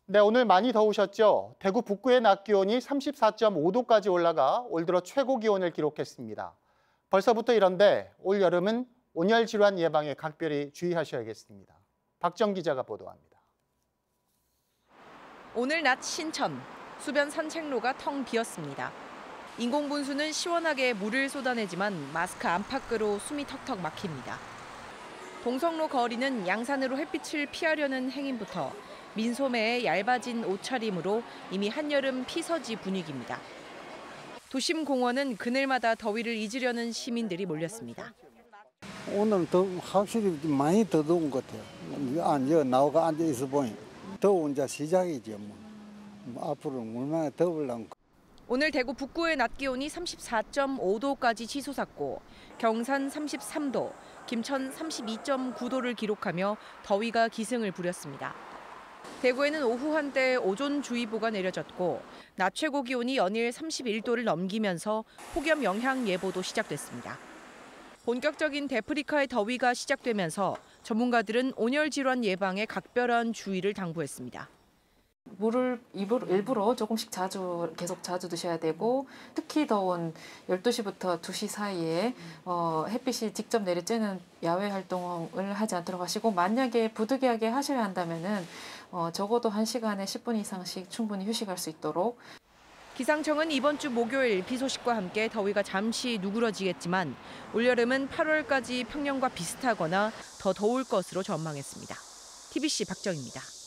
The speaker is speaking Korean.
네, 오늘 많이 더우셨죠? 대구 북구의 낮 기온이 34.5도까지 올라가 올 들어 최고 기온을 기록했습니다. 벌써부터 이런데 올 여름은 온열 질환 예방에 각별히 주의하셔야겠습니다. 박정 기자가 보도합니다. 오늘 낮 신천, 수변 산책로가 텅 비었습니다. 인공분수는 시원하게 물을 쏟아내지만 마스크 안팎으로 숨이 턱턱 막힙니다. 동성로 거리는 양산으로 햇빛을 피하려는 행인부터 민소매에 얇아진 옷차림으로 이미 한여름 피서지 분위기입니다. 도심 공원은 그늘마다 더위를 잊으려는 시민들이 몰렸습니다. 오늘은 확실히 많이 더 더운 것 같아요. 나와가 앉아 있어 보니 더운 자 시작이죠. 앞으로는 얼마나 더울랑가. 오늘 대구 북구의 낮 기온이 34.5도까지 치솟았고 경산 33도, 김천 32.9도를 기록하며 더위가 기승을 부렸습니다. 대구에는 오후 한때 오존주의보가 내려졌고 낮 최고 기온이 연일 31도를 넘기면서 폭염 영향 예보도 시작됐습니다. 본격적인 데프리카의 더위가 시작되면서 전문가들은 온열 질환 예방에 각별한 주의를 당부했습니다. 물을 일부러 조금씩 계속 자주 드셔야 되고, 특히 더운 12시부터 2시 사이에 햇빛이 직접 내리쬐는 야외 활동을 하지 않도록 하시고, 만약에 부득이하게 하셔야 한다면은 적어도 1시간에 10분 이상씩 충분히 휴식할 수 있도록. 기상청은 이번 주 목요일 비 소식과 함께 더위가 잠시 누그러지겠지만 올여름은 8월까지 평년과 비슷하거나 더 더울 것으로 전망했습니다. TBC 박정입니다.